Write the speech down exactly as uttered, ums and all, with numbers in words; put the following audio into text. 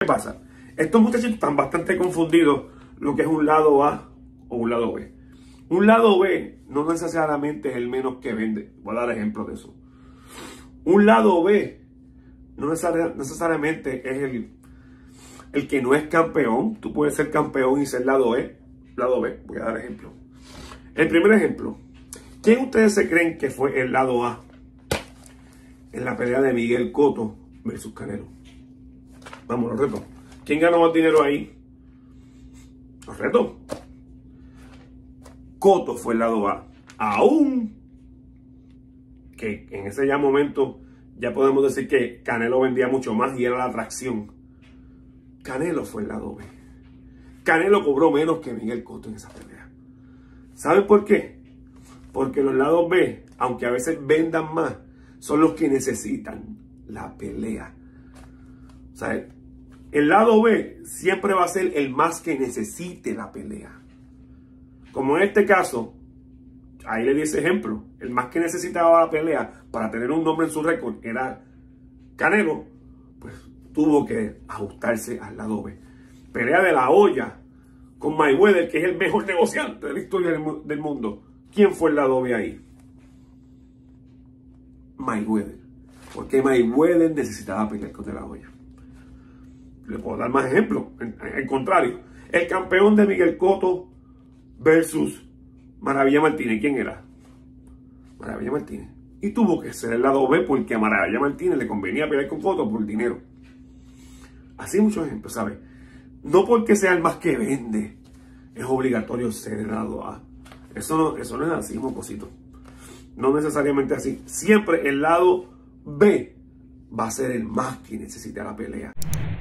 ¿Qué pasa? Estos muchachos están bastante confundidos lo que es un lado A o un lado B. Un lado B no necesariamente es el menos que vende. Voy a dar ejemplos de eso. Un lado B no necesariamente es el, el que no es campeón. Tú puedes ser campeón y ser lado E, lado B. Voy a dar ejemplos. El primer ejemplo. ¿Quién ustedes se creen que fue el lado A en la pelea de Miguel Cotto versus Canelo? Vamos, los retos. ¿Quién ganó más dinero ahí? Los retos. Cotto fue el lado A. Aún que en ese ya momento ya podemos decir que Canelo vendía mucho más y era la atracción. Canelo fue el lado B. Canelo cobró menos que Miguel Cotto en esa pelea. ¿Saben por qué? Porque los lados B, aunque a veces vendan más, son los que necesitan la pelea. O sea, el lado B siempre va a ser el más que necesite la pelea. Como en este caso, ahí le di ese ejemplo. El más que necesitaba la pelea para tener un nombre en su récord era Canelo. Pues tuvo que ajustarse al lado B. Pelea de la olla con Mayweather, que es el mejor negociante de la historia del mundo. ¿Quién fue el lado B ahí? Mayweather. Porque Mayweather necesitaba pelear con De La Hoya. Le puedo dar más ejemplos. Al contrario, el campeón de Miguel Cotto versus Maravilla Martínez. ¿Quién era? Maravilla Martínez. Y tuvo que ser el lado B porque a Maravilla Martínez le convenía pelear con Cotto por dinero. Así muchos ejemplos, ¿sabes? No porque sea el más que vende es obligatorio ser el lado A. Eso no, eso no es así, mocosito. No necesariamente así. Siempre el lado B va a ser el más que necesita la pelea.